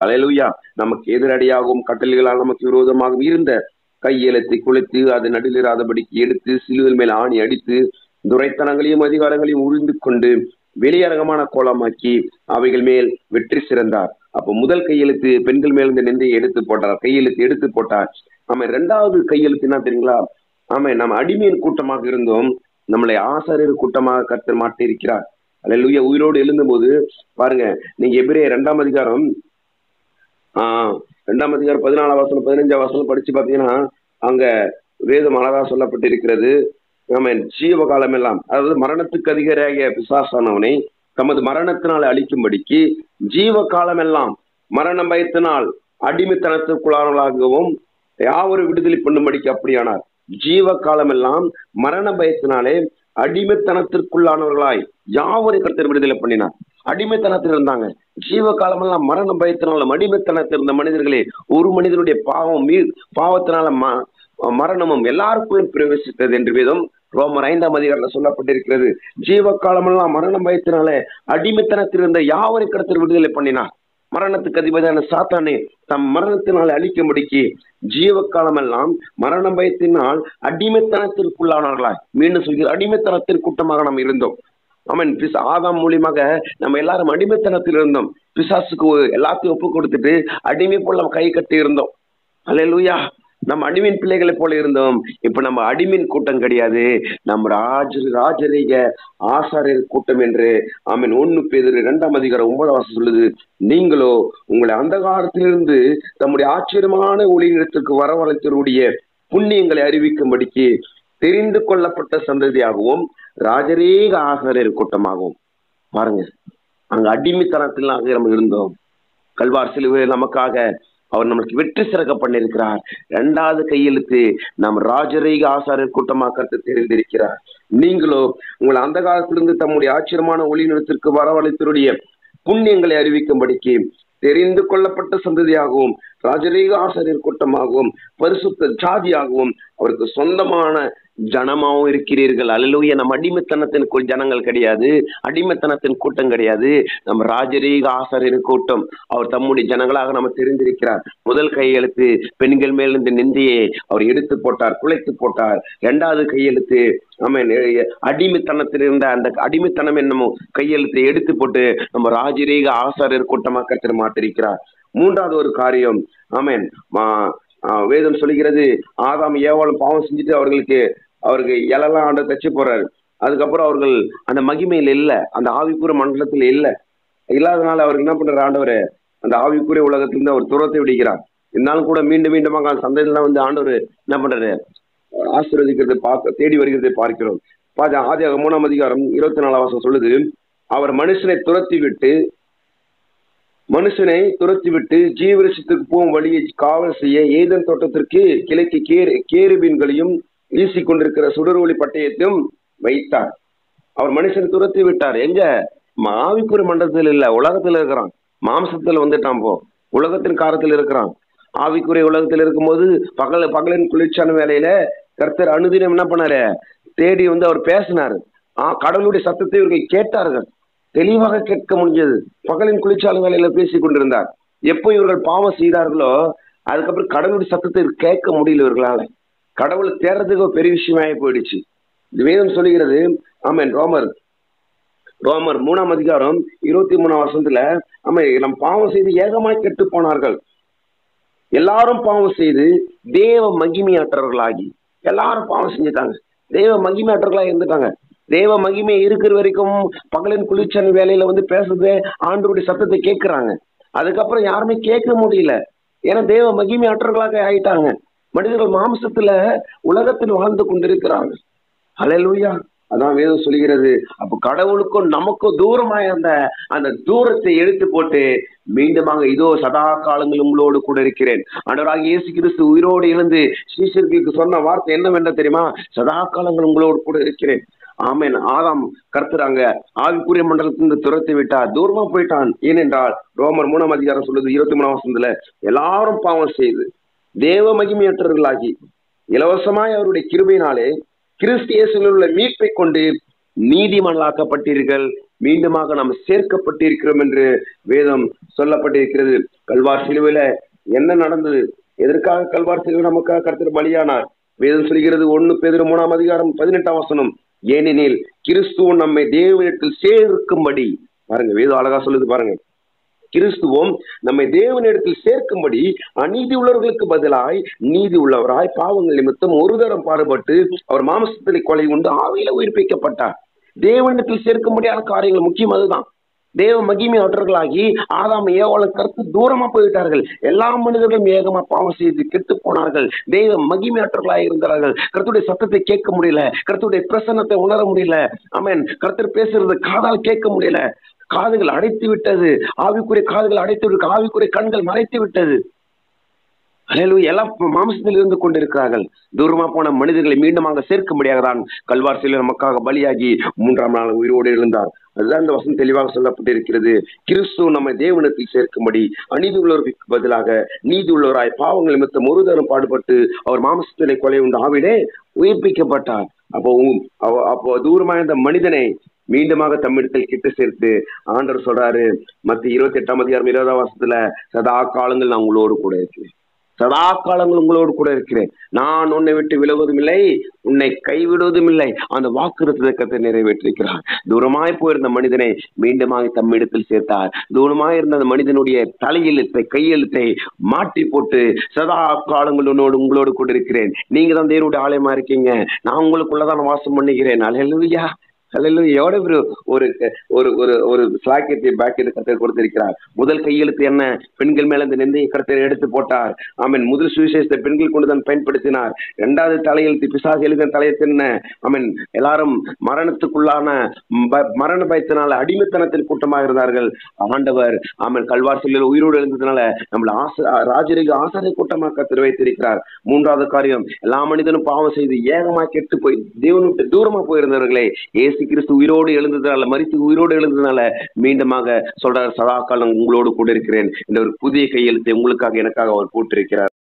அல்லேலூயா. நமக்கு எதிரடியாகவும் கட்டளைகளால் நமக்கு விரோதமாகவும் இருந்த கையெழுத்தை குலைத்து அது நடுநிறாதபடிக்கு எடுத்து சிலுவையின் மேல் ஆணி அடித்து துரைத்தனங்களையும் அதிகாரங்களையும் உறிந்து கொண்டு வெளியரங்கமான கோலமாக்கி அவைகள் மேல் வெற்றி சிறந்தார். அப்போ முதல் கையெழுத்து பெண்கள் மேல் இந்த நிந்தையை எடுத்து போட்டார், கையெழுத்து எடுத்து போட்டார். ஆமா, இரண்டாவது கையெழுத்து என்ன தெரியுங்களா? ஆமா, நம்ம அடிமையின் கூட்டமாக இருந்தோம், நம்மளை ஆசாரியர் கூட்டமாக கர்த்தர் மாட்டி இருக்கிறார். அல்லேலூயா. உயிரோடு எழுந்தும் போது பாருங்க, நீங்க எபிரேயர் 2ஆம் அதிகாரம் 2ஆம் அதிகாரம் 14ஆம் வசனம் 15ஆம் வசனம் படிச்சு பாத்தீங்கன்னா அங்க வேதம் அழகா சொல்லப்பட்டிருக்கிறது. ஆமா, ஜீவ காலம் எல்லாம், அதாவது மரணத்துக்கு அதிகாரியாகிய பிசாசானவனை தமது மரணத்தினால் அழிக்கும்படிக்கு ஜீவ காலம் எல்லாம் மரண பயத்தினால் அடிமைத்தனத்திற்குள்ளானவர்களாகவும் யாவரும் விடுதலை பண்ணும்படிக்கு அப்படியானார். ஜீவ காலம் எல்லாம் மரண பயத்தினாலே அடிமைத்தனத்திற்குள்ளானவர்களாய் யாவரையும் கர்த்தர் விடுதலை பண்ணினார். அடிமைத்தனத்தில் இருந்தாங்க, ஜீவ காலமெல்லாம் மரண பயத்தினாலும் அடிமைத்தனத்தில் இருந்த மனிதர்களே, ஒரு மனிதனுடைய பாவத்தினால மரணமும் எல்லாருக்குள்ளும் பிரவேசித்தது என்று வேதம் ரோமர் 5ஆம் அதிகாரத்தில் சொல்லப்பட்டிருக்கிறது. ஜீவ காலமெல்லாம் மரண பயத்தினால அடிமைத்தனத்தில் இருந்த யாவரை கர்த்தர் விடுதலை பண்ணினார். மரணத்துக்கு அதிபதியான சாத்தானே தம் மரணத்தினால் அழிக்கும்படிக்கு ஜீவ காலமெல்லாம் மரண பயத்தினால் அடிமைத்தனத்திற்குள்ளானார்களாய், மீண்டும் சொல்கிற அடிமைத்தனத்தின் கூட்டமாக நாம் இருந்தோம். ஆமென். ஆதாம் மூலியமாக நம்ம எல்லாரும் அடிமைத்தனத்தில் இருந்தோம். பிசாசுக்கு எல்லாத்தையும் ஒப்பு கொடுத்துட்டு அடிமை போல நம்ம கை கட்டி இருந்தோம். அல்லேலூயா. நம்ம அடிமின் பிள்ளைகளை போல இருந்தோம். இப்ப நம்ம அடிமின் கூட்டம் கிடையாது, நம்ம ராஜரீக ஆசாரியர் கூட்டம் என்று ஆமென் 1 பேதுரு 2ஆம் அதிகாரம் 9ஆம் வசனம் சொல்லுது. நீங்களோ உங்களை அந்தகாரத்திலிருந்து தம்முடைய ஆச்சரியமான ஒளியிடத்திற்கு வரவழைத்தவருடைய புண்ணியங்களை அறிவிக்கும்படிக்கு தெரிந்து கொள்ளப்பட்ட சந்ததியாகவும் ராஜரீக ஆசாரியர் கூட்டமாகவும். பாருங்க, அங்க அடிமைத்தனத்தில் நம்ம இருந்தோம். கல்வார் சிலுவையில் நமக்காக அவர் நமக்கு வெற்றி சிறக்க பண்ணியிருக்கிறார். 2வது கையெழுத்து நாம் ராஜரீக ஆசாரியர் கூட்டமாக கர்த்தர் தெரிந்திருக்கிறார். நீங்களோ உங்களை அந்த காலத்திலிருந்து தம்முடைய ஆச்சரியமான ஒளி நிலத்திற்கு வரவழைத்தருடைய புண்ணியங்களை அறிவிக்கும்படிக்கு தெரிந்து கொள்ளப்பட்ட சந்ததியாகவும் ராஜரீக ஆசாரியர் கூட்டமாகவும் பரிசுத்த ஜாதியாகவும் அவருக்கு சொந்தமான ஜனமாகவும் இருக்கிறீர்கள். அல்லேலூயா. நம்ம அடிமைத்தனத்தின் ஜனங்கள் கிடையாது, அடிமைத்தனத்தின் கூட்டம் கிடையாது, நம்ம ராஜரீக ஆசாரியர் கூட்டம். அவர் தம்முடைய ஜனங்களாக நம்ம தெரிந்திருக்கிறார். முதல் கையெழுத்து பெண்கள் மேல் இந்த நிந்தையை அவர் எடுத்து போட்டார், குலைத்து போட்டார். 2வது கையெழுத்து ஆமென் அடிமைத்தனத்தில் இருந்த அந்த அடிமைத்தனம் என்னமோ கையெழுத்தை எடுத்து போட்டு நம்ம ராஜரீக ஆசாரியர் கூட்டமாக கர்த்தர் மாற்றிருக்கிறார். 3வது ஒரு காரியம் ஆமென், வேதம் சொல்லுகிறது, ஆதாம் ஏவாளும் பாவம் செஞ்சுட்டு அவருக்கு இலெல்லாம் ஆண்டு தச்சு போறாரு. அதுக்கப்புறம் அவர்கள் அந்த மகிமையில் இல்லை, அந்த ஆவிக்குரிய மண்டலத்தில் இல்லாதனால அவர் என்ன பண்றாரு, ஆண்டவர் அந்த ஆவிக்குரிய உலகத்திலிருந்து அவர் துரத்தை விடுகிறார். இருந்தாலும் கூட மீண்டும் மீண்டுமாக அந்த சந்தையில வந்து ஆண்டவர் என்ன பண்றாரு, ஆசீர்வதிக்கிறதை தேடி வருகிறதை பார்க்கிறோம். ஆதியாகமம் 3ஆம் அதிகாரம் 24ஆம் வசனம் சொல்லுது, அவர் மனுஷனை துரத்தி விட்டு ஜீவரசத்துக்கு போகும் வழியை காவல் செய்ய ஏதேன் தோட்டத்திற்கு கிழக்கு கேருபீன்களையும் வீசிக்கொண்டிருக்கிற சுடரொளி பட்டயத்தையும் வைத்தார். அவர் மனுஷனை துரத்தி விட்டார். எங்க? ஆவிக்குரிய மண்டலத்தில் இல்ல, உலகத்துல இருக்கிறான். மாம்சத்துல வந்துட்டான், உலகத்தின் காரத்தில் இருக்கிறான். ஆவிக்குரிய உலகத்தில் இருக்கும்போது பகலின் குளிர்ச்சியான வேலையில கர்த்தர் அனுதினம் என்ன பண்ணாரு, தேடி வந்து அவர் பேசினாரு. கடவுளுடைய சத்தத்தை இவர்கள் கேட்டார்கள், தெளிவாக கேட்க முடிஞ்சது. பகலின் குளிர்ச்சியான வேலையில பேசிக் கொண்டிருந்தார். எப்போ இவர்கள் பாவம் செய்தார்களோ அதுக்கப்புறம் கடவுளுடைய சத்தத்தை கேட்க முடியல இவர்களால. கடவுளை தேடுறதுக்கு ஒரு பெரிய விஷயமாயி போயிடுச்சு. இது வேதம் சொல்லுகிறது. ஆமென். ரோமர் 3ஆம் அதிகாரம் 23ஆம் வசனத்துல நம்ம பாவம் செய்து ஏகமாய் கெட்டு போனார்கள். எல்லாரும் பாவம் செய்து தேவ மகிமையற்றவர்களாகி, எல்லாரும் பாவம் செஞ்சுட்டாங்க, தேவ மகிமையற்றவர்களாக இருந்துட்டாங்க. தேவ மகிமை இருக்கிற வரைக்கும் பகலின் குளிர்ச்சியான வேலையில வந்து பேசுறது, ஆண்டவருடைய சத்தத்தை கேட்கிறாங்க. அதுக்கப்புறம் யாருமே கேட்க முடியல, ஏன்னா தேவ மகிமையற்றவர்களாக ஆயிட்டாங்க. மனிதர்கள் மாம்சத்துல உலகத்தில் வாழ்ந்து கொண்டிருக்கிறாங்க. அல்லேலூயா. அதான் வேதம் சொல்கிறது. அப்ப கடவுளுக்கும் நமக்கும் தூரமாய் அந்த தூரத்தை எடுத்து போட்டு மீண்டுமாக இதோ சதா காலங்கள் உங்களோடு கூட இருக்கிறேன். ஆண்டவராகிய இயேசு கிறிஸ்து உயிரோடு எழுந்து சீஷர்களுக்கு சொன்ன வார்த்தை என்னவென்ற தெரியுமா? சதா காலங்கள் உங்களோடு கூட இருக்கிறேன். ஆமென். ஆதாம் கர்த்தர் அங்க ஆவிக்குரிய மண்டலத்திலிருந்து துரத்தி விட்டார், தூரமா போயிட்டான். ஏனென்றால் ரோமர் 3ஆம் அதிகாரம் சொல்லுது 23ஆம் வசனத்துல, எல்லாரும் பாவம் செய்து தேவ மகிமையற்றவர்களாகி இலவசமாய் அவருடைய கிருபையினாலே கிறிஸ்து இயேசுவில் உள்ள மீட்பை கொண்டு நீதிமான்களாக்கப்பட்டீர்கள் மீண்டுமாக நாம் சேர்க்கப்பட்டிருக்கிறோம் என்று வேதம் சொல்லப்பட்டிருக்கிறது. கல்வார் சிலுவையில என்ன நடந்தது? எதற்காக கல்வார் சிலுவை நமக்காக கர்த்தர் பலியானார்? வேதம் சொல்கிறது 1 பேதுரு 3ஆம் அதிகாரம் 18ஆம் வசனம், ஏனெனில் கிறிஸ்துவும் நம்மை தேவனிடத்தில் சேர்க்கும்படி, பாருங்க வேதம் அழகா சொல்லுது பாருங்க, கிறிஸ்துவும் நம்மை தேவனிடத்தில் சேர்க்கும்படி அநீதி உள்ளவர்களுக்கு பதிலாய் நீதி உள்ளவராய் பாவங்கள் நிமித்தம் ஒரு தரம் பாடுபட்டு அவர் மாம்சத்திலே கொலை உண்டு ஆவியில உயிர்ப்பிக்கப்பட்டார். தேவனிடத்தில் சேர்க்கும்படியான காரியங்கள் முக்கியம். அதுதான் தேவ மகிமையற்றவர்களாகி ஆதாம் ஏவாளை கருத்து தூரமா போயிட்டார்கள். எல்லா மனிதர்களும் ஏகமா பாவம் செய்து கெட்டு போனார்கள். தெய்வ மகிமையற்றவர்களாக இருந்தார்கள். கர்த்தருடைய சத்தத்தை கேட்க முடியல, கர்த்தருடைய பிரசன்னத்தை உணர முடியல. ஆமென். கர்த்தர் பேசுறது காதால் கேட்க முடியல. காதுகள் அடைத்து விட்டது. ஆவிக்குரிய காதுகள் அடைத்து விட்டு, ஆவிக்குரிய கண்கள் மறைத்து விட்டது. எல்லாம் மாம்சத்தில் இருந்து கொண்டிருக்கிறார்கள். தூரமா போன மனிதர்களை மீண்டும் அங்க சேர்க்கும்படியாக தான் கல்வார் சிலுவை நமக்காக பலியாகி 3ஆம் நாள் உயிரோடு எழுந்தார். அதுதான் இந்த வசனம் தெளிவாக சொல்லப்பட்டிருக்கிறது. கிறிஸ்து நம்மை தேவனிடத்தில் சேர்க்கும்படி அநீதி உள்ளவர்களுக்கு பதிலாக நீதி உள்ளவராய் பாவங்கள் நிமித்தம் ஒரு தரம் பாடுபட்டு அவர் மாம்சத்திலே கொலை உண்டு ஆவிலே உயிர்ப்பிக்கப்பட்டார். அப்போ தூரமா இருந்த மனிதனை மீண்டுமாக தம்மிடத்தில் கிட்ட சேர்த்து ஆண்டவர் சொல்றாரு, மத்திய 28ஆம் அதிகாரம் 20ஆம் வசனத்துல, சதா காலங்கள் நான் உங்களோடு கூட இருக்கிறேன், சதா காலங்கள் உங்களோடு கூட இருக்கிறேன், நான் உன்னை விட்டு விலகுவதும் இல்லை, உன்னை கைவிடுவதும் இல்லை. அந்த வாக்குறுத்தத்தை நிறைவேற்றிருக்கிறார். தூரமாய் போயிருந்த மனிதனை மீண்டுமாக தம்மிடத்தில் சேர்த்தார். தூரமாய் இருந்த அந்த மனிதனுடைய தலையெழுத்தை கையெழுத்தை மாற்றி போட்டு சதா காலங்கள் உங்களோடு கூட இருக்கிறேன், நீங்க தான் தேவனுடைய ஆலயமா இருக்கீங்க, நான் உங்களுக்குள்ளதான் வாசம் பண்ணுகிறேன். அல்லேலூயா. எவ்வளவு ஒரு ஒரு ஒரு ஒரு சாக்கியத்தை பாக்கியத்தை கர்த்தர் கொடுத்திருக்கிறார். முதல் கையெழுத்து என்ன? பெண்கள் மேல இந்த நிந்தையை கர்த்தர் எடுத்து போட்டார். ஆமென். முதல் சுவிசேஷத்தை பெண்கள் கொண்டுதான் பயன்படுத்தினார். 2வது தலையெழுத்து பிசாசு எழுதின தலையெழுத்து என்ன? ஆமென். எல்லாரும் மரணத்துக்குள்ளான மரண பயத்தினால அடிமைத்தனத்தின் கூட்டமாக இருந்தார்கள். ஆண்டவர் ஆமென் கல்வார் சிலுவையில் உயிரோடு எழுந்ததுனால நம்மள ராஜரிக ஆசாரிய கூட்டமாக கர்த்தர் வைத்திருக்கிறார். 3வது காரியம், எல்லா மனிதனும் பாவம் செய்து ஏகமாக கெட்டு போய் தேவனுக்கு தூரமா போயிருந்தவர்களே இயேசு கிறிஸ்து உயிரோடு எழுந்ததுனால, மரித்து உயிரோடு எழுந்ததுனால மீண்டுமாக சொல்றார், சதா காலம் உங்களோடு கூட இருக்கிறேன் என்ற ஒரு புதிய கையெழுத்தை உங்களுக்காக எனக்காக அவர் போட்டிருக்கிறார்.